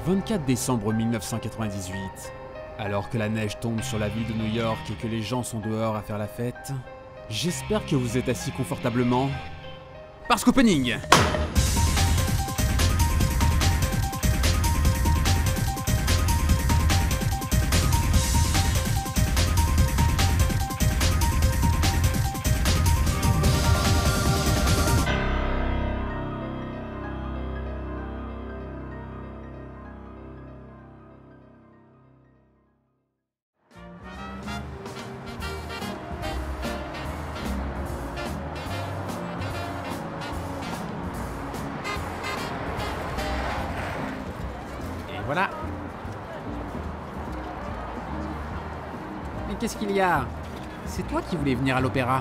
24 décembre 1998. Alors que la neige tombe sur la ville de New York et que les gens sont dehors à faire la fête, j'espère que vous êtes assis confortablement. Parce qu'opening! Voilà. Mais qu'est-ce qu'il y a? C'est toi qui voulais venir à l'opéra?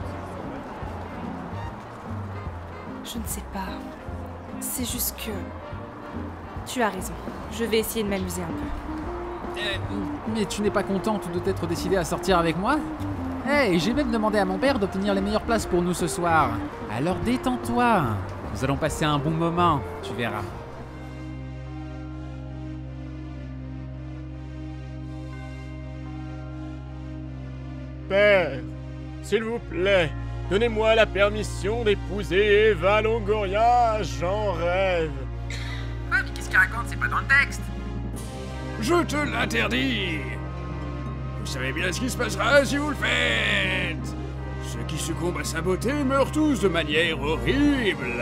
Je ne sais pas. C'est juste que... Tu as raison. Je vais essayer de m'amuser un peu. Mais tu n'es pas contente de t'être décidée à sortir avec moi? Hey, j'ai même demandé à mon père d'obtenir les meilleures places pour nous ce soir. Alors détends-toi. Nous allons passer un bon moment, tu verras. Père, s'il vous plaît, donnez-moi la permission d'épouser Eva Longoria, j'en rêve. Ah, mais qu'est-ce qu'il raconte? C'est pas dans le texte. Je te l'interdis. Vous savez bien ce qui se passera si vous le faites. Ceux qui succombent à sa beauté meurent tous de manière horrible.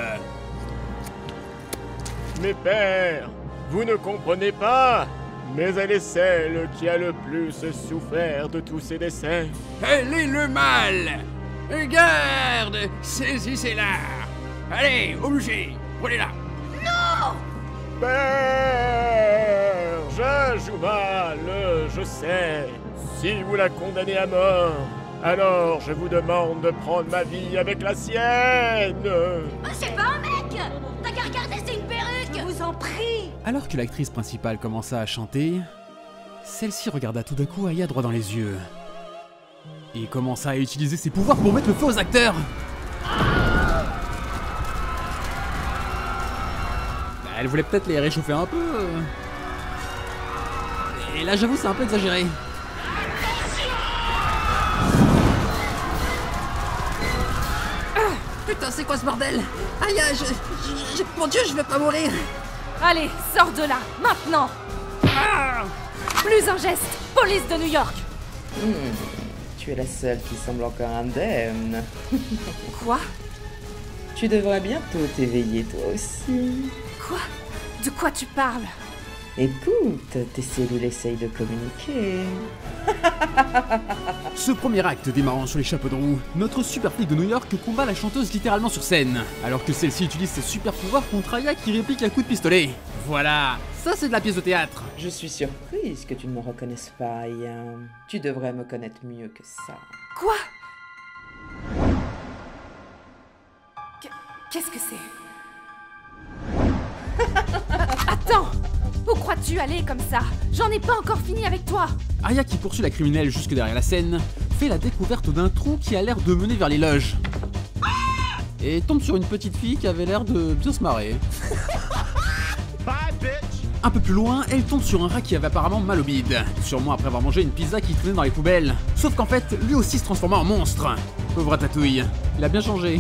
Mais père, vous ne comprenez pas. Mais elle est celle qui a le plus souffert de tous ces décès. Elle est le mal. Garde, saisissez-la. Allez, au bûcher, prenez-la. Père, je joue mal, je sais. Si vous la condamnez à mort, alors je vous demande de prendre ma vie avec la sienne. Oh, c'est pas un mec! T'as qu'à regarder, c'est une perruque! Je vous en prie! Alors que l'actrice principale commença à chanter, celle-ci regarda tout d'un coup Aya droit dans les yeux et commença à utiliser ses pouvoirs pour mettre le feu aux acteurs. Elle voulait peut-être les réchauffer un peu. Et là j'avoue c'est un peu exagéré. Putain, c'est quoi ce bordel? Aïe, mon Dieu, je vais pas mourir. Allez, sors de là, maintenant! Plus un geste! Police de New York! Tu es la seule qui semble encore indemne. Quoi? Tu devrais bientôt t'éveiller toi aussi. Quoi? De quoi tu parles? Écoute, tes cellules essayent de communiquer. Ce premier acte démarrant sur les chapeaux de roue, notre super flic de New York combat la chanteuse littéralement sur scène, alors que celle-ci utilise ses super pouvoirs contre Aya qui réplique à coups de pistolet. Voilà, ça c'est de la pièce de théâtre. Je suis surprise que tu ne me reconnaisses pas, Aya. Tu devrais me connaître mieux que ça. Quoi? Qu'est-ce que c'est? Attends! Où crois-tu aller comme ça? J'en ai pas encore fini avec toi! Aya, qui poursuit la criminelle jusque derrière la scène, fait la découverte d'un trou qui a l'air de mener vers les loges. Et tombe sur une petite fille qui avait l'air de bien se marrer. Un peu plus loin, elle tombe sur un rat qui avait apparemment mal au bide, sûrement après avoir mangé une pizza qui traînait dans les poubelles. Sauf qu'en fait, lui aussi se transforma en monstre. Pauvre Ratatouille, il a bien changé.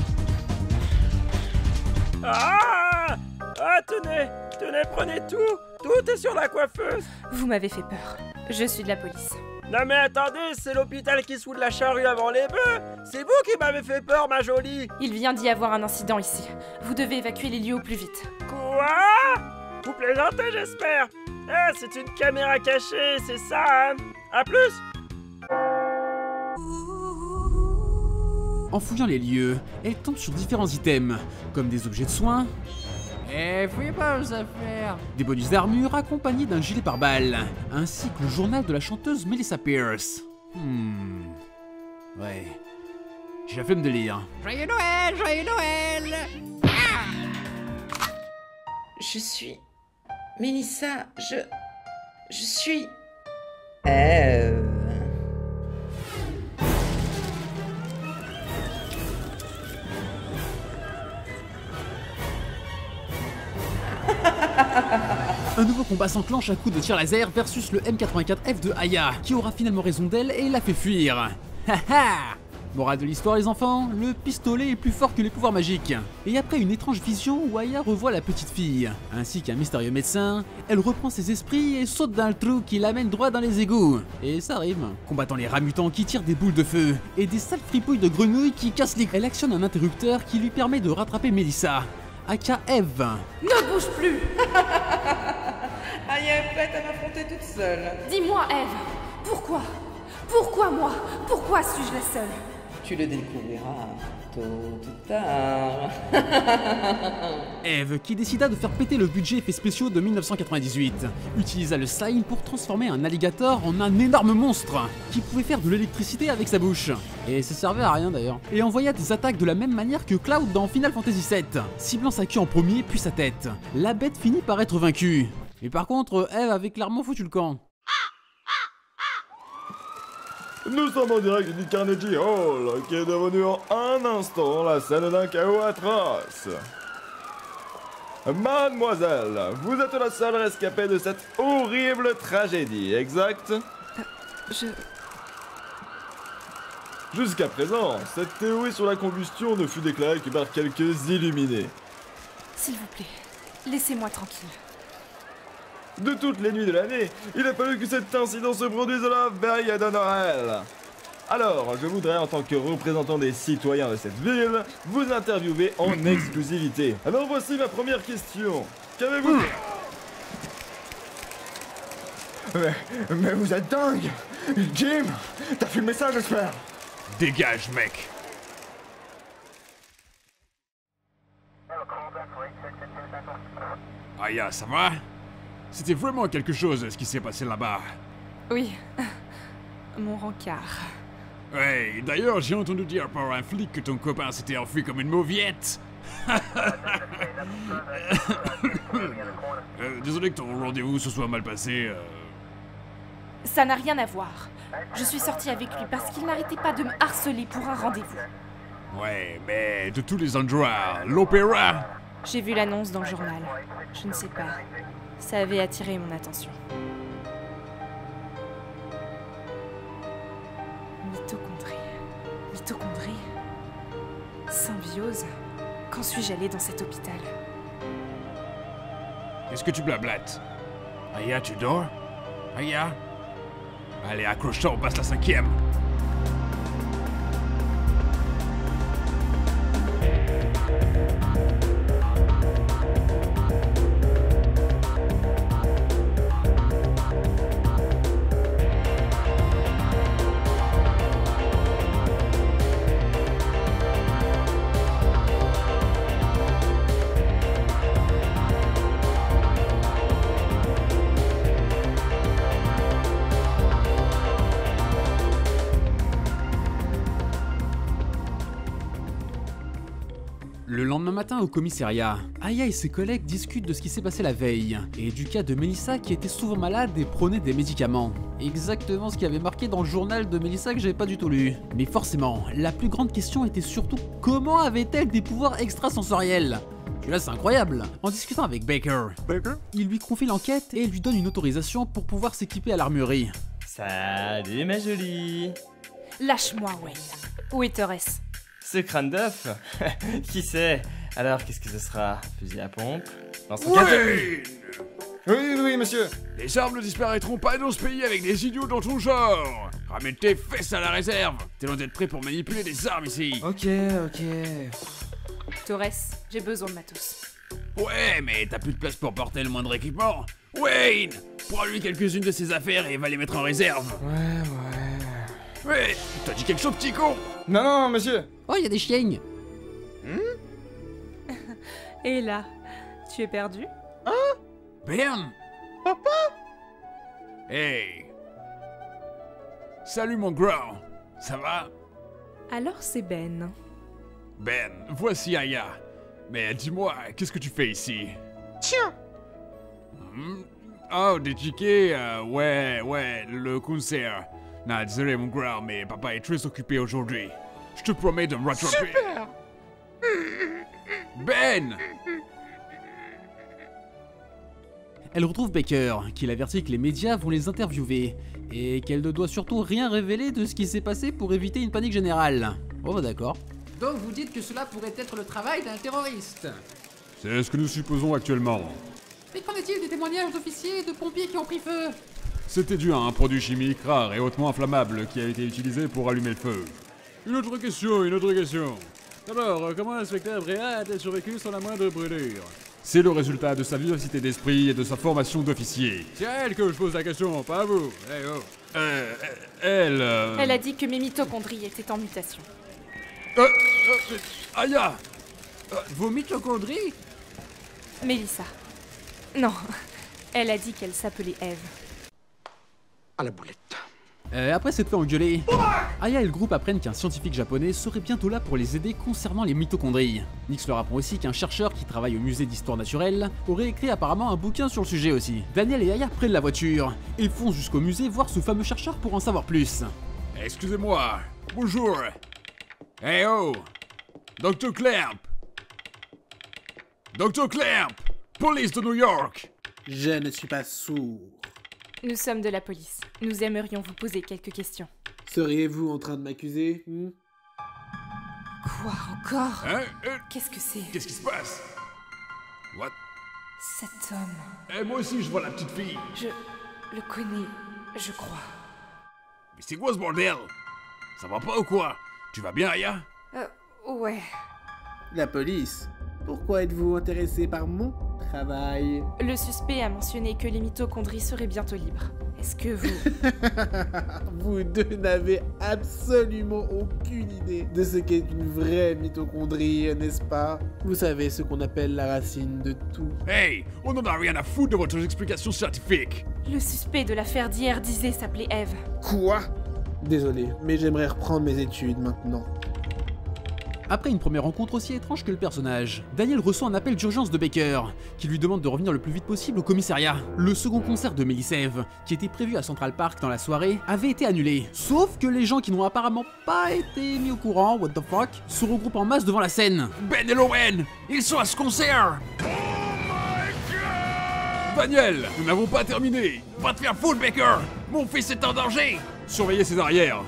Ah, tenez, prenez tout. Tout est sur la coiffeuse. Vous m'avez fait peur. Je suis de la police. Non mais attendez, c'est l'hôpital qui se fout de la charrue avant les bœufs. C'est vous qui m'avez fait peur, ma jolie. Il vient d'y avoir un incident ici. Vous devez évacuer les lieux au plus vite. Quoi? Vous plaisantez, j'espère. Ah, c'est une caméra cachée, c'est ça, hein? À plus. En fouillant les lieux, elle tombe sur différents items, comme des objets de soins, fouillez pas vos affaires, des bonus d'armure accompagnés d'un gilet pare-balles, ainsi que le journal de la chanteuse Melissa Pierce. Ouais, j'ai la flemme de lire. Joyeux Noël, joyeux Noël. Je suis... Melissa, je suis... Un nouveau affreux combat s'enclenche à coups de tir laser versus le M84F de Aya, qui aura finalement raison d'elle et la fait fuir. Haha. Morale de l'histoire les enfants, le pistolet est plus fort que les pouvoirs magiques. Et après une étrange vision où Aya revoit la petite fille, ainsi qu'un mystérieux médecin, elle reprend ses esprits et saute dans le trou qui l'amène droit dans les égouts. Et ça rime. Combattant les rats mutants qui tirent des boules de feu, et des sales fripouilles de grenouilles qui cassent les... Elle actionne un interrupteur qui lui permet de rattraper Melissa, aka Eve. Ne bouge plus. Aya est prête à m'affronter toute seule. Dis-moi, Eve, pourquoi? Pourquoi moi? Pourquoi suis-je la seule? Tu le découvriras tôt ou tard. Eve, qui décida de faire péter le budget effets spéciaux de 1998, utilisa le slime pour transformer un alligator en un énorme monstre, qui pouvait faire de l'électricité avec sa bouche. Et ça servait à rien d'ailleurs. Et envoya des attaques de la même manière que Cloud dans Final Fantasy VII, ciblant sa queue en premier puis sa tête. La bête finit par être vaincue. Mais par contre, Eve avait clairement foutu le camp. Nous sommes en direct du Carnegie Hall, qui est devenu en un instant la scène d'un chaos atroce. Mademoiselle, vous êtes la seule rescapée de cette horrible tragédie, exact? Jusqu'à présent, cette théorie sur la combustion ne fut déclarée que par quelques illuminés. S'il vous plaît, laissez-moi tranquille. De toutes les nuits de l'année, il a fallu que cet incident se produise la veille de Noël. Alors, je voudrais, en tant que représentant des citoyens de cette ville, vous interviewer en exclusivité. Alors voici ma première question. Qu'avez-vous... Mais vous êtes dingue! Jim! T'as filmé ça, j'espère? Dégage, mec. Aya, ça va? C'était vraiment quelque chose ce qui s'est passé là-bas. Oui, mon rencard. Ouais, d'ailleurs, j'ai entendu dire par un flic que ton copain s'était enfui comme une mauviette. Désolé que ton rendez-vous se soit mal passé. Ça n'a rien à voir. Je suis sortie avec lui parce qu'il n'arrêtait pas de me harceler pour un rendez-vous. Ouais, mais de tous les endroits, l'opéra. J'ai vu l'annonce dans le journal. Je ne sais pas. Ça avait attiré mon attention. Mitochondrie. Mitochondrie. Symbiose. Quand suis-je allée dans cet hôpital? Qu'est-ce que tu blablates? Aya, tu dors? Aya? Allez, accroche-toi, on passe la 5e. Le lendemain matin au commissariat, Aya et ses collègues discutent de ce qui s'est passé la veille, et du cas de Melissa qui était souvent malade et prenait des médicaments. Exactement ce qui avait marqué dans le journal de Melissa que j'avais pas du tout lu. Mais forcément, la plus grande question était surtout comment avait-elle des pouvoirs extrasensoriels? Et là c'est incroyable. En discutant avec Baker, il lui confie l'enquête et lui donne une autorisation pour pouvoir s'équiper à l'armurerie. Salut ma jolie. Lâche-moi, Wayne. Où est Torres? Ce crâne d'œuf. Qui sait? Alors qu'est-ce que ce sera? Fusil à pompe? Ouais. Oui, monsieur. Les armes ne disparaîtront pas dans ce pays avec des idiots dans ton genre. Ramène tes fesses à la réserve. T'es loin d'être prêt pour manipuler des armes ici. Ok. Torres, j'ai besoin de matos. Ouais, mais t'as plus de place pour porter le moindre équipement. Wayne, prends-lui quelques-unes de ses affaires et va les mettre en réserve. Ouais, t'as dit quelque chose, petit con? Non, monsieur. Oh, il y a des chiennes. Et là, tu es perdu? Ben? Papa? Hey. Salut mon grand. Ça va? Alors c'est Ben. Ben, voici Aya. Mais dis-moi, qu'est-ce que tu fais ici? Tiens. Oh, des tickets, ouais, le concert. Non, désolé mon grand, mais papa est très occupé aujourd'hui. Je te promets de me rattraper. Super. Ben! Elle retrouve Baker, qui l'avertit que les médias vont les interviewer, et qu'elle ne doit surtout rien révéler de ce qui s'est passé pour éviter une panique générale. Oh bah d'accord. Donc vous dites que cela pourrait être le travail d'un terroriste? C'est ce que nous supposons actuellement. Mais qu'en est-il des témoignages d'officiers et de pompiers qui ont pris feu? C'était dû à un produit chimique rare et hautement inflammable qui a été utilisé pour allumer le feu. Une autre question. Alors, comment l'inspecteur Bréa a-t-elle survécu sans la moindre brûlure? C'est le résultat de sa vivacité d'esprit et de sa formation d'officier. C'est à elle que je pose la question, pas à vous. Hey, oh. Elle... Elle a dit que mes mitochondries étaient en mutation. Aya! Vos mitochondries? Mélissa. Non, elle a dit qu'elle s'appelait Eve. À la boulette. Après s'être fait engueuler, Aya et le groupe apprennent qu'un scientifique japonais serait bientôt là pour les aider concernant les mitochondries. Nix leur apprend aussi qu'un chercheur qui travaille au musée d'histoire naturelle aurait écrit apparemment un bouquin sur le sujet aussi. Daniel et Aya prennent la voiture et foncent jusqu'au musée voir ce fameux chercheur pour en savoir plus. Excusez-moi. Bonjour. Hey oh! Dr. Clamp! Dr. Clamp! Police de New York! Je ne suis pas sourd. Nous sommes de la police. Nous aimerions vous poser quelques questions. Seriez-vous en train de m'accuser? Quoi encore? Hein? Qu'est-ce que c'est? Qu'est-ce qui se passe? What? Cet homme. Eh, moi aussi je vois la petite fille. Je le connais, je crois. Mais c'est quoi ce bordel? Ça va pas ou quoi? Tu vas bien, Aya? Ouais. La police? Pourquoi êtes-vous intéressé par mon travail? Le suspect a mentionné que les mitochondries seraient bientôt libres. Est-ce que vous... Vous deux n'avez absolument aucune idée de ce qu'est une vraie mitochondrie, n'est-ce pas? Vous savez ce qu'on appelle la racine de tout. Hey! On en a rien à foutre de votre explication scientifique! Le suspect de l'affaire d'hier disait s'appeler Eve. Quoi? Désolé, mais j'aimerais reprendre mes études maintenant. Après une première rencontre aussi étrange que le personnage, Daniel reçoit un appel d'urgence de Baker, qui lui demande de revenir le plus vite possible au commissariat. Le second concert de Mélissa Eve, qui était prévu à Central Park dans la soirée, avait été annulé. Sauf que les gens qui n'ont apparemment pas été mis au courant, what the fuck, se regroupent en masse devant la scène. Ben et Lowen! Ils sont à ce concert! Oh my god! Daniel, nous n'avons pas terminé! Va te faire foutre, Baker! Mon fils est en danger! Surveillez ses arrières!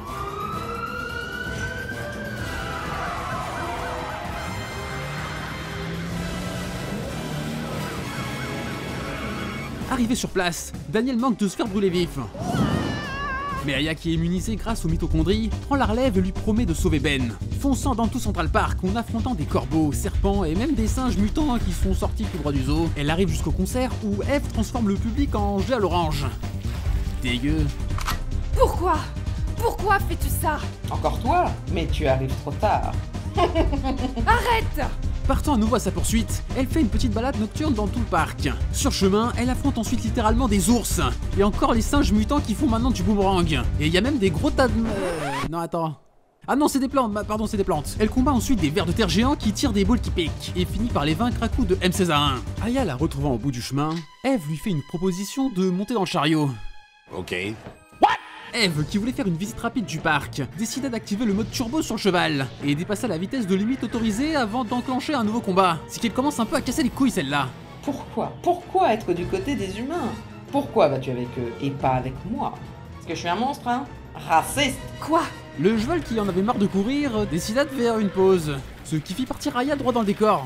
Arrivé sur place, Daniel manque de se faire brûler vif. Mais Aya, qui est immunisée grâce aux mitochondries, prend la relève et lui promet de sauver Ben, fonçant dans tout Central Park en affrontant des corbeaux, serpents et même des singes mutants qui sont sortis tout droit du zoo. Elle arrive jusqu'au concert où Eve transforme le public en jet à l'orange. Dégueu. Pourquoi? Pourquoi fais-tu ça? Encore toi? Mais tu arrives trop tard. Arrête! Partant à nouveau à sa poursuite, elle fait une petite balade nocturne dans tout le parc. Sur chemin, elle affronte ensuite littéralement des ours, et encore les singes mutants qui font maintenant du boomerang. Et il y a même des gros tas de... Non, attends. Ah non, c'est des plantes, pardon, c'est des plantes. Elle combat ensuite des vers de terre géants qui tirent des boules qui piquent, et finit par les vaincre à coups de M16A1. Aya la retrouvant au bout du chemin, Eve lui fait une proposition de monter dans le chariot. Ok. Eve, qui voulait faire une visite rapide du parc, décida d'activer le mode turbo sur le cheval et dépassa la vitesse de limite autorisée avant d'enclencher un nouveau combat. C'est qu'elle commence un peu à casser les couilles celle-là. Pourquoi être du côté des humains? Pourquoi vas-tu avec eux et pas avec moi? Est-ce que je suis un monstre, hein? Raciste! Quoi? Le cheval, qui en avait marre de courir, décida de faire une pause, ce qui fit partir Aya droit dans le décor.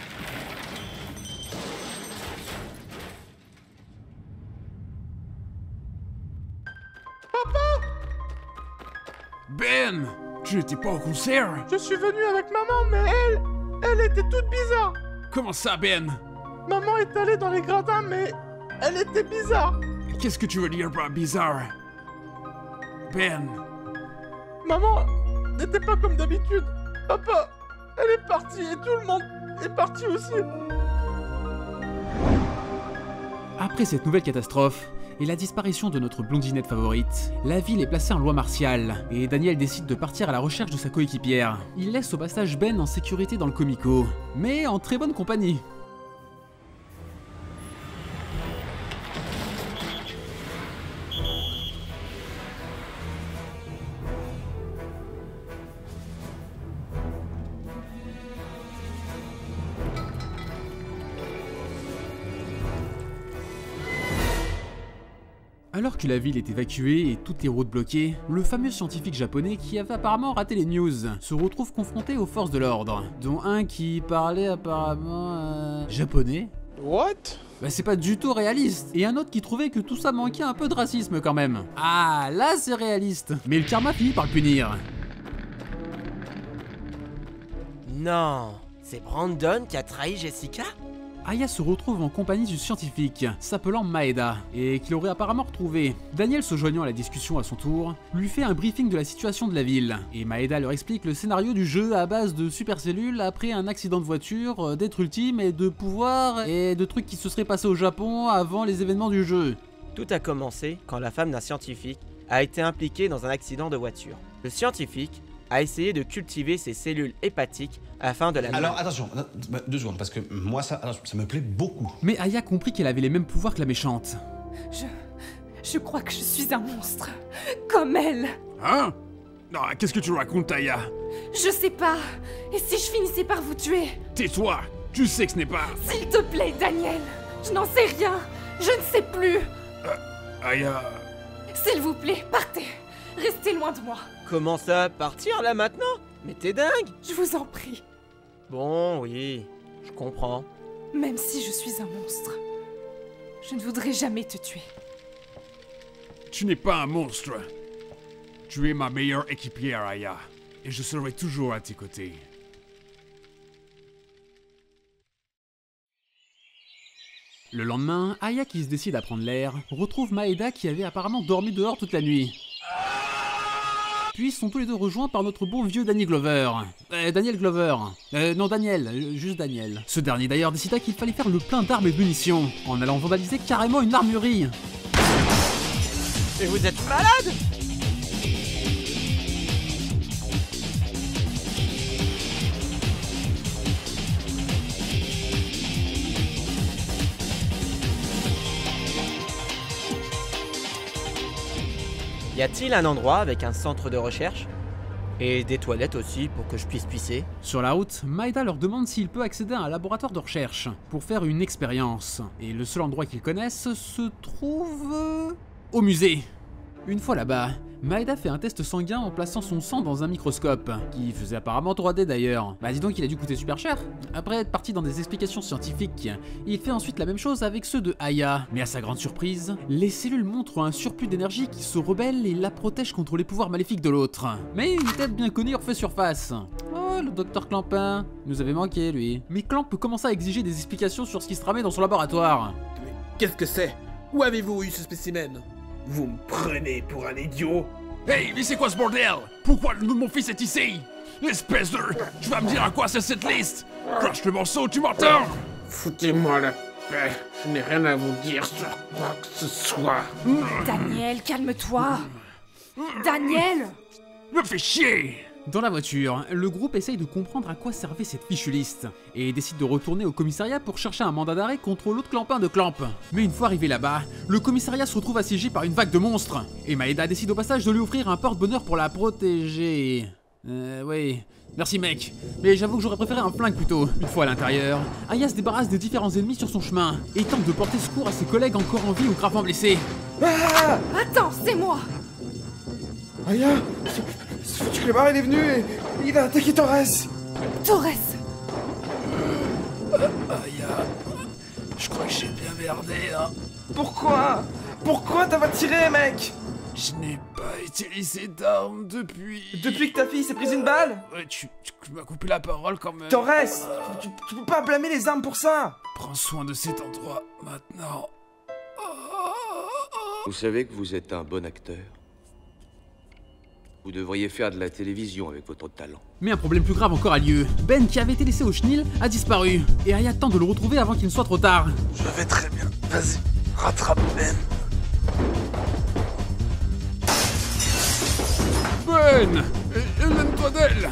Ben! Tu n'étais pas au concert? Je suis venu avec maman, mais elle était toute bizarre. Comment ça, Ben? Maman est allée dans les gradins, mais elle était bizarre. Qu'est-ce que tu veux dire par bizarre? Ben! Maman n'était pas comme d'habitude. Papa, elle est partie et tout le monde est parti aussi. Après cette nouvelle catastrophe, et la disparition de notre blondinette favorite, la ville est placée en loi martiale, et Daniel décide de partir à la recherche de sa coéquipière. Il laisse au passage Ben en sécurité dans le comico, mais en très bonne compagnie. Alors que la ville est évacuée et toutes les routes bloquées, le fameux scientifique japonais qui avait apparemment raté les news se retrouve confronté aux forces de l'ordre, dont un qui parlait apparemment japonais. What? Bah c'est pas du tout réaliste. Et un autre qui trouvait que tout ça manquait un peu de racisme quand même. Ah, là c'est réaliste. Mais le karma finit par le punir. Non, c'est Brandon qui a trahi Jessica? Aya se retrouve en compagnie du scientifique, s'appelant Maeda, et qu'il aurait apparemment retrouvé. Daniel, se joignant à la discussion à son tour, lui fait un briefing de la situation de la ville, et Maeda leur explique le scénario du jeu à base de supercellules après un accident de voiture, d'être ultime et de pouvoir, et de trucs qui se seraient passés au Japon avant les événements du jeu. Tout a commencé quand la femme d'un scientifique a été impliquée dans un accident de voiture. Le scientifique a essayé de cultiver ses cellules hépatiques afin de la... Alors attention, 2 secondes, parce que moi ça me plaît beaucoup. Mais Aya comprit qu'elle avait les mêmes pouvoirs que la méchante. Je crois que je suis un monstre, comme elle. Hein? Non, qu'est-ce que tu racontes, Aya? Je sais pas. Et si je finissais par vous tuer? Tais-toi, tu sais que ce n'est pas... S'il te plaît, Daniel, je n'en sais rien. Je ne sais plus. Aya... S'il vous plaît, partez. Restez loin de moi. Comment ça, partir là maintenant? Mais t'es dingue! Je vous en prie. Bon, oui, je comprends. Même si je suis un monstre, je ne voudrais jamais te tuer. Tu n'es pas un monstre. Tu es ma meilleure équipière, Aya. Et je serai toujours à tes côtés. Le lendemain, Aya, qui se décide à prendre l'air, retrouve Maeda qui avait apparemment dormi dehors toute la nuit. Puis sont tous les deux rejoints par notre bon vieux Danny Glover. Daniel Glover. Non, Daniel, juste Daniel. Ce dernier d'ailleurs décida qu'il fallait faire le plein d'armes et de munitions, en allant vandaliser carrément une armurerie. Mais vous êtes malade? Y a-t-il un endroit avec un centre de recherche? Et des toilettes aussi pour que je puisse pisser? Sur la route, Maeda leur demande s'il peut accéder à un laboratoire de recherche pour faire une expérience. Et le seul endroit qu'ils connaissent se trouve... au musée. Une fois là-bas, Maeda fait un test sanguin en plaçant son sang dans un microscope, qui faisait apparemment 3D d'ailleurs. Bah dis donc, il a dû coûter super cher. Après être parti dans des explications scientifiques, il fait ensuite la même chose avec ceux de Aya. Mais à sa grande surprise, les cellules montrent un surplus d'énergie qui se rebelle et la protège contre les pouvoirs maléfiques de l'autre. Mais une tête bien connue refait surface. Oh, le docteur Clampin, il nous avait manqué lui. Mais Clamp commence à exiger des explications sur ce qui se tramait dans son laboratoire. Mais qu'est-ce que c'est? Où avez-vous eu ce spécimen? Vous me prenez pour un idiot? Hey, mais c'est quoi ce bordel? Pourquoi le nom de mon fils est ici? Espèce de... Tu vas me dire à quoi c'est cette liste? Crache le morceau, tu m'entends? Foutez-moi la paix. Je n'ai rien à vous dire sur quoi que ce soit. Daniel, calme-toi. Daniel! Me fais chier! Dans la voiture, le groupe essaye de comprendre à quoi servait cette fichue liste, et décide de retourner au commissariat pour chercher un mandat d'arrêt contre l'autre clampin de Clamp. Mais une fois arrivé là-bas, le commissariat se retrouve assiégé par une vague de monstres, et Maeda décide au passage de lui offrir un porte-bonheur pour la protéger. Oui, merci mec, mais j'avoue que j'aurais préféré un flingue plutôt. Une fois à l'intérieur, Aya se débarrasse des différents ennemis sur son chemin, et tente de porter secours à ses collègues encore en vie ou gravement blessés. Ah! Attends, c'est moi! Aya! Ce foutu clébard, il est venu et il a attaqué Torres! Torres! Aya... Je crois que j'ai bien merdé, hein. Pourquoi? Pourquoi t'as pas tiré, mec? Je n'ai pas utilisé d'armes depuis... Depuis que ta fille s'est prise une balle? Ouais, tu m'as coupé la parole quand même. Torres! Tu peux pas blâmer les armes pour ça! Prends soin de cet endroit, maintenant. Vous savez que vous êtes un bon acteur. Vous devriez faire de la télévision avec votre talent. Mais un problème plus grave encore a lieu. Ben, qui avait été laissé au chenil, a disparu. Et Aya tente de le retrouver avant qu'il ne soit trop tard. Je vais très bien. Vas-y, rattrape Ben. Ben! Éloigne-toi d'elle!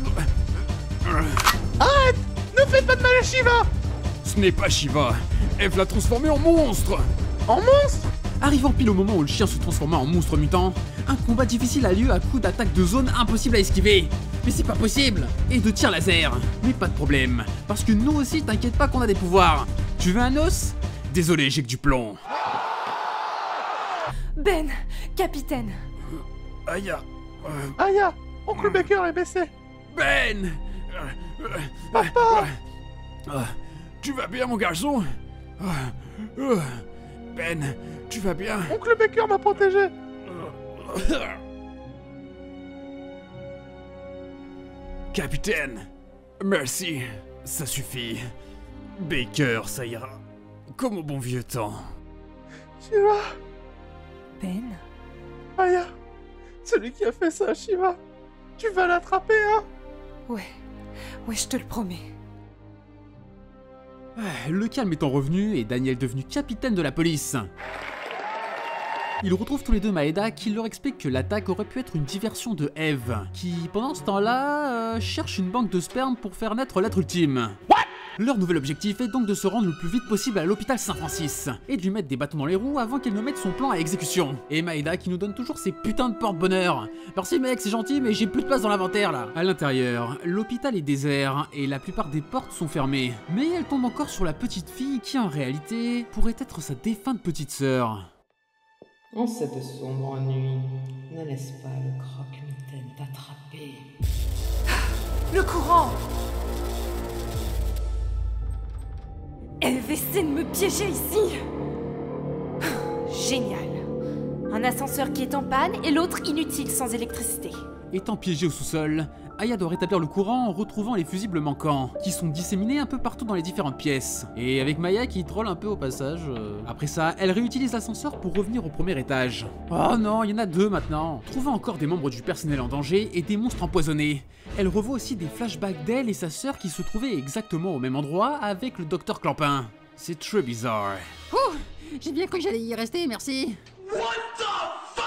Arrête! Ne faites pas de mal à Shiva! Ce n'est pas Shiva. Eve l'a transformé en monstre! En monstre? Arrivant pile au moment où le chien se transforma en monstre mutant, un combat difficile a lieu à coups d'attaque de zone impossible à esquiver. Mais c'est pas possible! Et de tir laser. Mais pas de problème, parce que nous aussi, t'inquiète pas qu'on a des pouvoirs. Tu veux un os? Désolé, j'ai que du plomb. Ben, capitaine. Aya. Aya, Oncle Baker est blessé. Ben. Papa. Tu vas bien, mon garçon? Ben, tu vas bien? Oncle Baker m'a protégé. Capitaine, merci, ça suffit. Baker, ça ira. Comme au bon vieux temps. Shiva. Ben. Aya, celui qui a fait ça, Shiva. Tu vas l'attraper, hein? Ouais, je te le promets. Le calme étant revenu et Daniel devenu capitaine de la police. Ils retrouvent tous les deux Maeda qui leur explique que l'attaque aurait pu être une diversion de Eve, qui pendant ce temps-là cherche une banque de sperme pour faire naître l'être ultime. Leur nouvel objectif est donc de se rendre le plus vite possible à l'hôpital Saint-Francis et de lui mettre des bâtons dans les roues avant qu'elle ne mette son plan à exécution. Et Maeda qui nous donne toujours ses putains de porte-bonheur. Merci mec, c'est gentil mais j'ai plus de place dans l'inventaire là. À l'intérieur, l'hôpital est désert et la plupart des portes sont fermées. Mais elle tombe encore sur la petite fille qui en réalité pourrait être sa défunte petite sœur. En cette sombre nuit, ne laisse pas le croque-mitaine t'attraper. Le courant! Eve essaie de me piéger ici! Génial! Un ascenseur qui est en panne et l'autre inutile sans électricité. Étant piégée au sous-sol, Aya doit rétablir le courant en retrouvant les fusibles manquants, qui sont disséminés un peu partout dans les différentes pièces. Et avec Maya qui troll un peu au passage. Après ça, elle réutilise l'ascenseur pour revenir au premier étage. Oh non, il y en a deux maintenant. Trouvant encore des membres du personnel en danger et des monstres empoisonnés. Elle revoit aussi des flashbacks d'elle et sa sœur qui se trouvaient exactement au même endroit avec le docteur Clampin. C'est très bizarre. Ouh, j'ai bien cru que j'allais y rester, merci. What the fuck?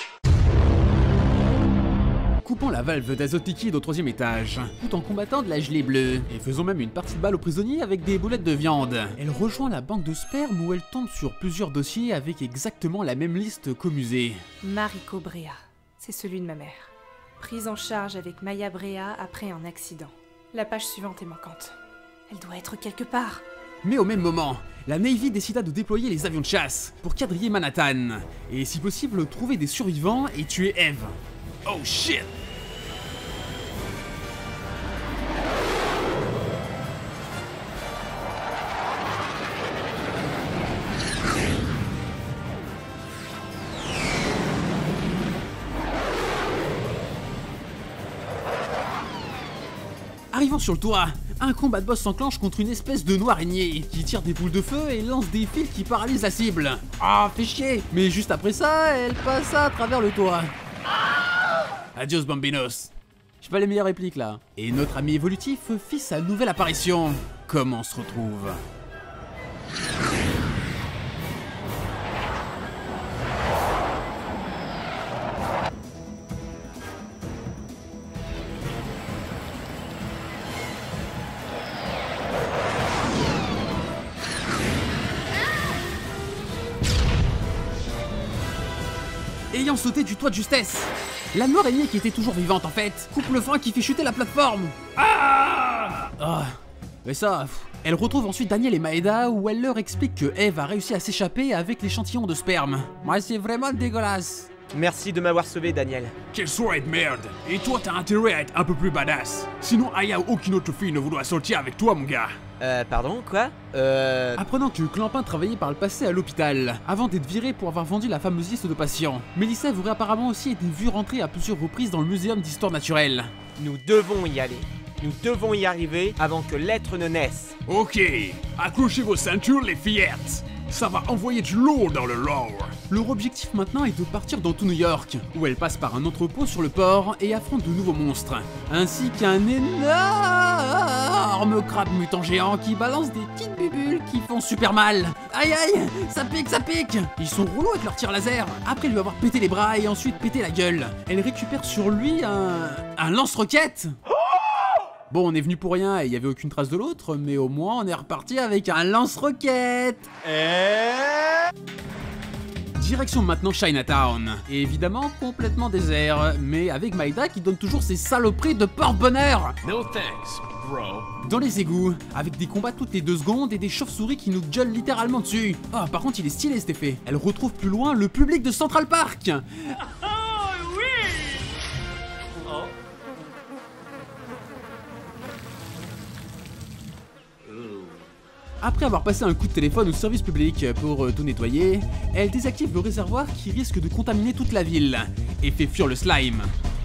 Coupant la valve d'azote liquide au troisième étage, tout en combattant de la gelée bleue, et faisant même une partie de balle aux prisonniers avec des boulettes de viande. Elle rejoint la banque de sperme où elle tombe sur plusieurs dossiers avec exactement la même liste qu'au musée. Mariko Brea, c'est celui de ma mère. Prise en charge avec Maya Brea après un accident. La page suivante est manquante. Elle doit être quelque part. Mais au même moment, la Navy décida de déployer les avions de chasse pour quadriller Manhattan, et si possible trouver des survivants et tuer Eve. Oh shit! Arrivant sur le toit, un combat de boss s'enclenche contre une espèce de noix araignée qui tire des boules de feu et lance des fils qui paralysent la cible. Ah, fait chier! Mais juste après ça, elle passe à travers le toit. Adios bambinos. J'ai pas les meilleures répliques là. Et notre ami évolutif fit sa nouvelle apparition. Comment on se retrouve? Ayant sauté du toit de justesse, la noire araignée qui était toujours vivante en fait, coupe le frein qui fait chuter la plateforme. Mais ça, elle retrouve ensuite Daniel et Maeda où elle leur explique que Eve a réussi à s'échapper avec l'échantillon de sperme. Ouais, c'est vraiment dégueulasse. Merci de m'avoir sauvé, Daniel. Quelle soirée de merde! Et toi, t'as intérêt à être un peu plus badass. Sinon, Aya ou aucune autre fille ne voudra sortir avec toi, mon gars. Pardon, quoi? Apprenant que Clampin travaillait par le passé à l'hôpital, avant d'être viré pour avoir vendu la fameuse liste de patients, Mélissa aurait apparemment aussi été vue rentrer à plusieurs reprises dans le muséum d'histoire naturelle. Nous devons y aller. Nous devons y arriver avant que l'être ne naisse. Ok, accrochez vos ceintures, les fillettes. Ça va envoyer du lourd dans le lore. Leur objectif maintenant est de partir dans tout New York, où elle passe par un entrepôt sur le port et affronte de nouveaux monstres, ainsi qu'un énorme crabe mutant géant qui balance des petites bubules qui font super mal. Aïe aïe, ça pique, ça pique. Ils sont relous avec leur tir laser. Après lui avoir pété les bras et ensuite pété la gueule, elle récupère sur lui un lance-roquette. Bon, on est venu pour rien et il n'y avait aucune trace de l'autre, mais au moins on est reparti avec un lance-roquette. Direction maintenant Chinatown. Et évidemment complètement désert, mais avec Maïda qui donne toujours ses saloperies de porte-bonheur. No thanks, bro. Dans les égouts, avec des combats toutes les 2 secondes et des chauves-souris qui nous gueulent littéralement dessus. Ah, par contre il est stylé cet effet. Elle retrouve plus loin le public de Central Park. Après avoir passé un coup de téléphone au service public pour tout nettoyer, elle désactive le réservoir qui risque de contaminer toute la ville et fait fuir le slime.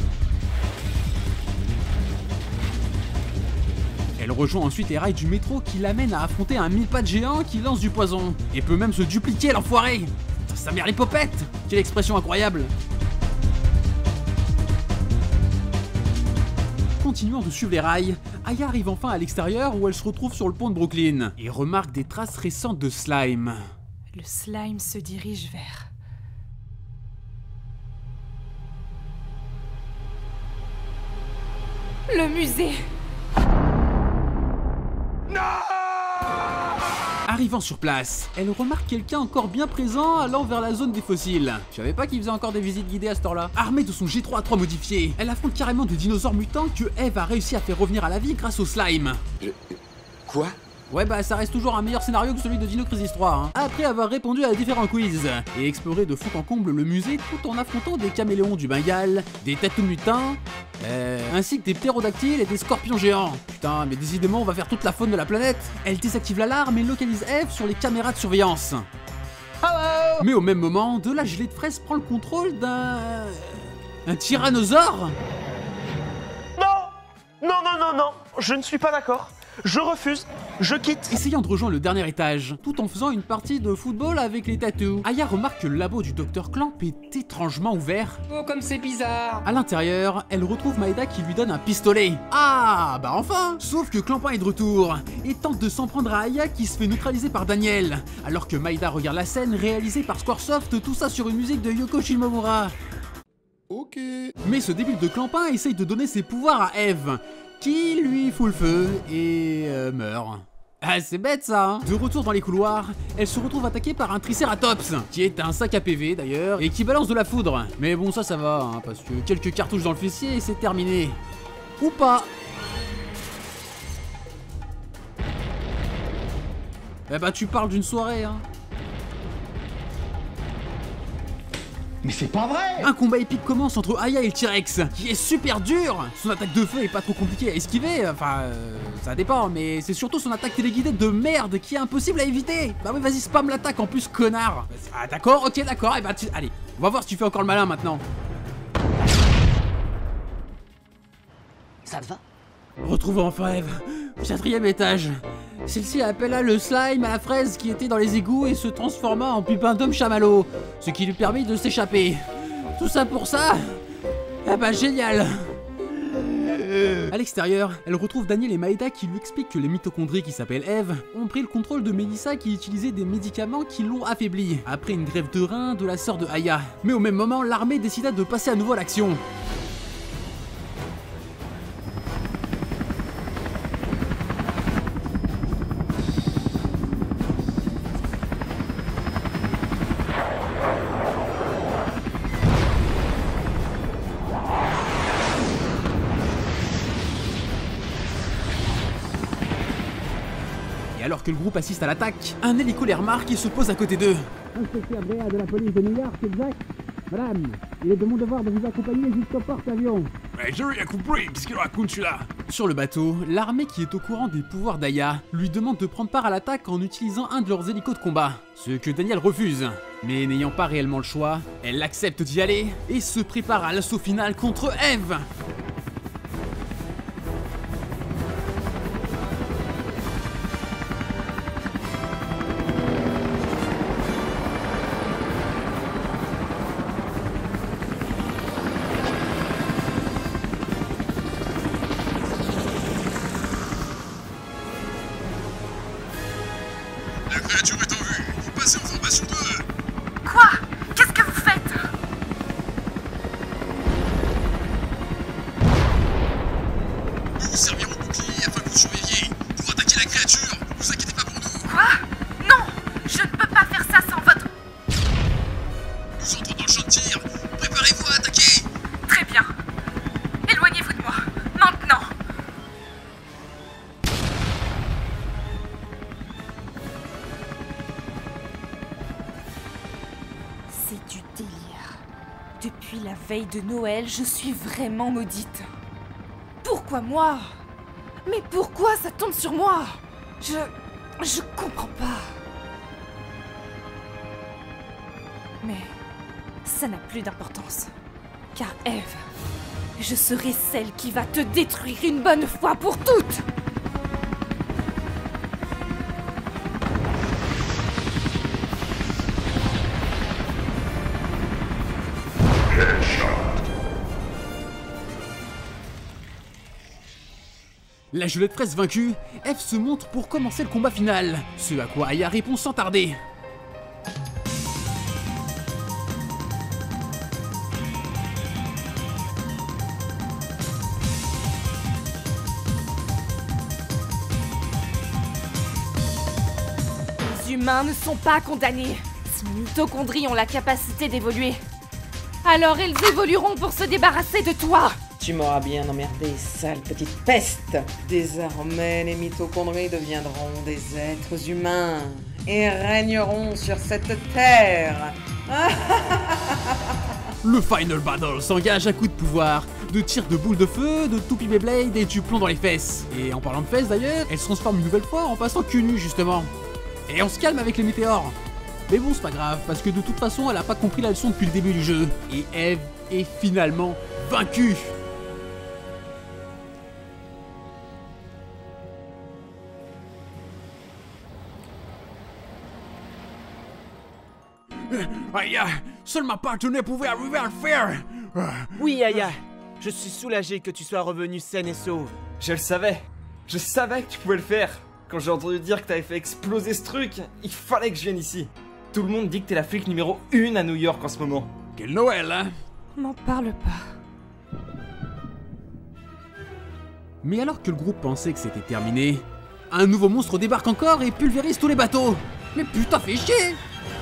Elle rejoint ensuite les rails du métro qui l'amènent à affronter un mille-pattes géant qui lance du poison et peut même se dupliquer l'enfoiré. Sa mère les popettes. Quelle expression incroyable. Continuant de suivre les rails, Aya arrive enfin à l'extérieur où elle se retrouve sur le pont de Brooklyn et remarque des traces récentes de slime. Le slime se dirige vers... le musée. Arrivant sur place, elle remarque quelqu'un encore bien présent allant vers la zone des fossiles. Je savais pas qu'il faisait encore des visites guidées à ce temps-là. Armée de son G3A3 modifié, elle affronte carrément des dinosaures mutants que Eve a réussi à faire revenir à la vie grâce au slime. Quoi? Ouais bah ça reste toujours un meilleur scénario que celui de Dino Crisis 3 hein. Après avoir répondu à différents quiz et exploré de fond en comble le musée tout en affrontant des caméléons du Bengale, des tatous mutants, ainsi que des ptérodactyles et des scorpions géants. Putain mais décidément on va faire toute la faune de la planète. Elle désactive l'alarme et localise Eve sur les caméras de surveillance. Hello. Mais au même moment, de la gelée de fraise prend le contrôle d'un tyrannosaure. Non, je ne suis pas d'accord. Je refuse, je quitte. Essayant de rejoindre le dernier étage, tout en faisant une partie de football avec les tatous, Aya remarque que le labo du Dr Clamp est étrangement ouvert. Oh, comme c'est bizarre. À l'intérieur, elle retrouve Maïda qui lui donne un pistolet. Ah, bah enfin. Sauf que Clampin est de retour et tente de s'en prendre à Aya qui se fait neutraliser par Daniel, alors que Maïda regarde la scène réalisée par Squaresoft, tout ça sur une musique de Yoko Shimomura. Ok. Mais ce débile de Clampin essaye de donner ses pouvoirs à Eve, qui lui fout le feu et meurt. Ah c'est bête ça hein. De retour dans les couloirs, elle se retrouve attaquée par un Triceratops, qui est un sac à PV d'ailleurs, et qui balance de la foudre. Mais bon ça va, hein, parce que quelques cartouches dans le fessier et c'est terminé. Ou pas. Eh bah tu parles d'une soirée hein. Mais c'est pas vrai! Un combat épique commence entre Aya et le T-Rex, qui est super dur! Son attaque de feu est pas trop compliquée à esquiver, enfin, ça dépend, mais c'est surtout son attaque téléguidée de merde qui est impossible à éviter! Bah oui, vas-y, spam l'attaque en plus, connard! Ah d'accord, ok, d'accord, et bah allez, on va voir si tu fais encore le malin maintenant. Ça te va? Retrouvons enfin Eve, au 4e étage. Celle-ci appela le slime à la fraise qui était dans les égouts et se transforma en pupin d'homme chamallow, ce qui lui permit de s'échapper. Tout ça pour ça? Ah bah génial! À l'extérieur, elle retrouve Daniel et Maïda qui lui expliquent que les mitochondries qui s'appellent Eve ont pris le contrôle de Melissa qui utilisait des médicaments qui l'ont affaiblie, après une greffe de rein de la sœur de Aya. Mais au même moment, l'armée décida de passer à nouveau à l'action. Et alors que le groupe assiste à l'attaque, un hélico les remarque et se pose à côté d'eux. Inspecteur Bréa de la police de New York, exact? Madame, il est de mon devoir de vous accompagner jusqu'au porte-avions. Mais j'ai rien compris, qu'est-ce qu'il raconte celui-là? Sur le bateau, l'armée qui est au courant des pouvoirs d'Aya lui demande de prendre part à l'attaque en utilisant un de leurs hélicos de combat. Ce que Daniel refuse. Mais n'ayant pas réellement le choix, elle accepte d'y aller et se prépare à l'assaut final contre Eve. La créature est en vue. Passez en formation 2. Quoi? Qu'est-ce que vous faites? Nous vous servirons de bouclier afin que vous surviviez. Pour attaquer la créature, vous inquiétez pas pour nous. Quoi? Non! Je ne peux pas faire ça sans votre... Depuis la veille de Noël, je suis vraiment maudite. Pourquoi moi? Mais pourquoi ça tombe sur moi? Je comprends pas. Mais ça n'a plus d'importance. Car Eve, je serai celle qui va te détruire une bonne fois pour toutes. La gelette fraise vaincue, Eve se montre pour commencer le combat final, ce à quoi Aya répond sans tarder. Les humains ne sont pas condamnés. Si les mitochondries ont la capacité d'évoluer, alors elles évolueront pour se débarrasser de toi. Tu m'auras bien emmerdé, sale petite peste. Désormais, les mitochondries deviendront des êtres humains et régneront sur cette terre. Le Final Battle s'engage à coups de pouvoir, de tirs de boules de feu, de toupie Beyblade et du plomb dans les fesses. Et en parlant de fesses d'ailleurs, elle se transforme une nouvelle fois en passant cul nu justement. Et on se calme avec les météores. Mais bon, c'est pas grave, parce que de toute façon, elle a pas compris la leçon depuis le début du jeu. Et Eve est finalement vaincue. Aya, seul ma partenaire pouvait arriver à le faire. Oui, Aya, je suis soulagé que tu sois revenu saine et sauve. Je le savais. Je savais que tu pouvais le faire. Quand j'ai entendu dire que t'avais fait exploser ce truc, il fallait que je vienne ici. Tout le monde dit que t'es la flic numéro 1 à New York en ce moment. Quel Noël, hein? M'en parle pas. Mais alors que le groupe pensait que c'était terminé, un nouveau monstre débarque encore et pulvérise tous les bateaux. Mais putain, fais chier!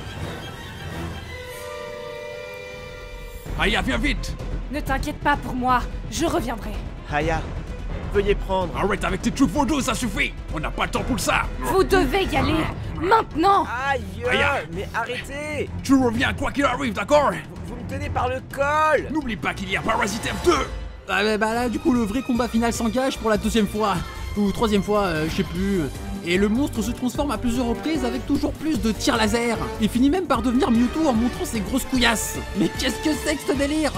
Aya, viens vite! Ne t'inquiète pas pour moi, je reviendrai. Aya, veuillez prendre. Arrête avec tes trucs vaudous, ça suffit! On n'a pas le temps pour ça! Vous devez y aller, maintenant! Aïe, Aya, mais arrêtez! Tu reviens quoi qu'il arrive, d'accord? Vous me tenez par le col! N'oublie pas qu'il y a Parasite F2! Ah bah là, du coup, le vrai combat final s'engage pour la deuxième fois. Ou troisième fois, je sais plus. Et le monstre se transforme à plusieurs reprises avec toujours plus de tirs laser. Il finit même par devenir Mewtwo en montrant ses grosses couillasses. Mais qu'est-ce que c'est que ce délire?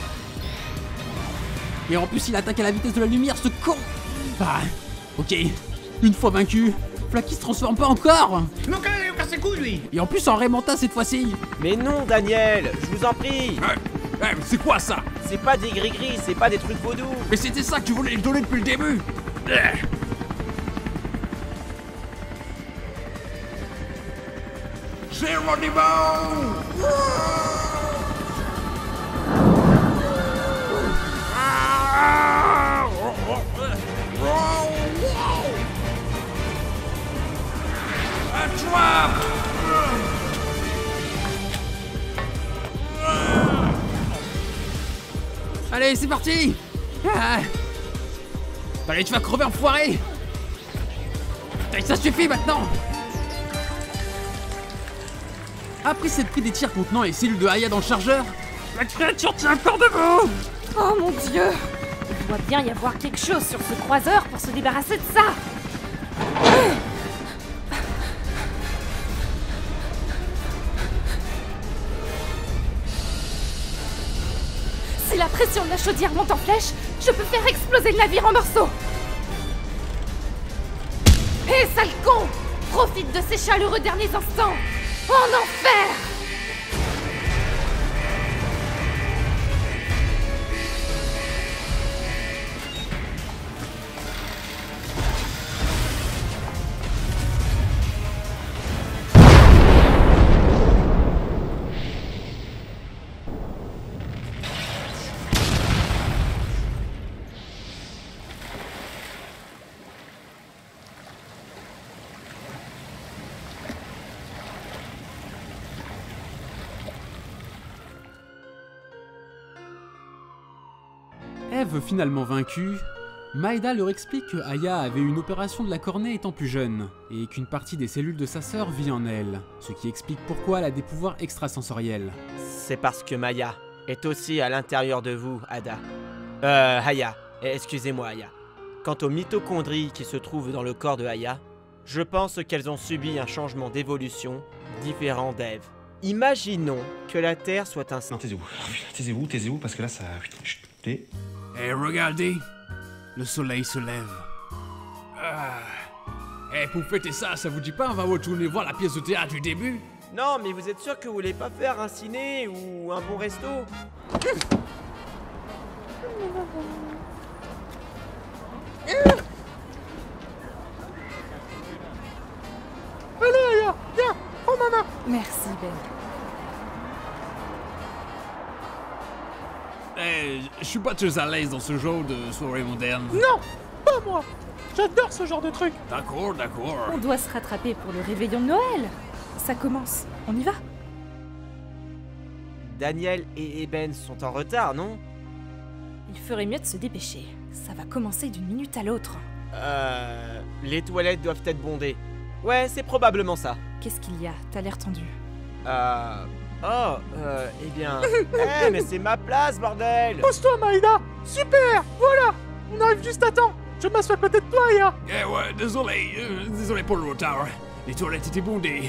Et en plus il attaque à la vitesse de la lumière, ce con. Ah, ok. Une fois vaincu, Flaky se transforme pas encore. Non, il casse ses couilles, lui. Et en plus en Raymanta cette fois-ci. Mais non, Daniel, je vous en prie. C'est quoi ça? C'est pas des gris-gris, c'est pas des trucs vaudous. Mais c'était ça que tu voulais lui donner depuis le début. Geronimo! Attrape! Allez, c'est parti! Allez, tu vas crever, enfoiré! Ça suffit maintenant! Après s'être pris des tirs contenant les cellules de Aya dans le chargeur, la créature tient encore debout! Oh mon dieu! Il doit bien y avoir quelque chose sur ce croiseur pour se débarrasser de ça! Si la pression de la chaudière monte en flèche, je peux faire exploser le navire en morceaux! Hé, sale con! Profite de ces chaleureux derniers instants! En enfer! Eve finalement vaincue, Maeda leur explique que Aya avait eu une opération de la cornée étant plus jeune, et qu'une partie des cellules de sa sœur vit en elle, ce qui explique pourquoi elle a des pouvoirs extrasensoriels. C'est parce que Maya est aussi à l'intérieur de vous, Ada. Aya. Excusez-moi, Aya. Quant aux mitochondries qui se trouvent dans le corps de Aya, je pense qu'elles ont subi un changement d'évolution différent d'Ève. Imaginons que la Terre soit un... Non, taisez-vous, parce que là, ça... Chut, t'es... Eh, regardez, le soleil se lève. Pour fêter ça, ça vous dit pas on va retourner voir la pièce de théâtre du début? Non, mais vous êtes sûr que vous voulez pas faire un ciné ou un bon resto? Allez, Aya, viens, prends ma main. Merci, Ben. Je suis pas très à l'aise dans ce genre de soirée moderne. Non, pas moi. J'adore ce genre de truc. D'accord. On doit se rattraper pour le réveillon de Noël. Ça commence. On y va? Daniel et Eben sont en retard, non? Il ferait mieux de se dépêcher. Ça va commencer d'une minute à l'autre. Les toilettes doivent être bondées. Ouais, c'est probablement ça. Qu'est-ce qu'il y a? T'as l'air tendu. Eh bien... mais c'est ma place, bordel! Pose-toi, Maïda. Super, voilà. On arrive juste à temps. Je m'assois à côté de toi, Aya. Ouais, désolé pour le retard. Les toilettes étaient bondées.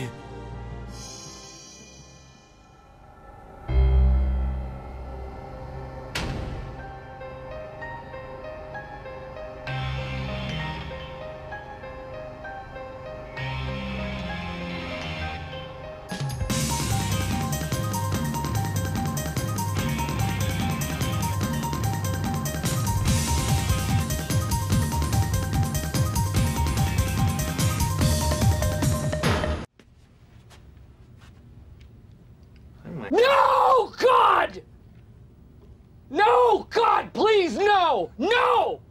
No, God! No, God, please, no! No!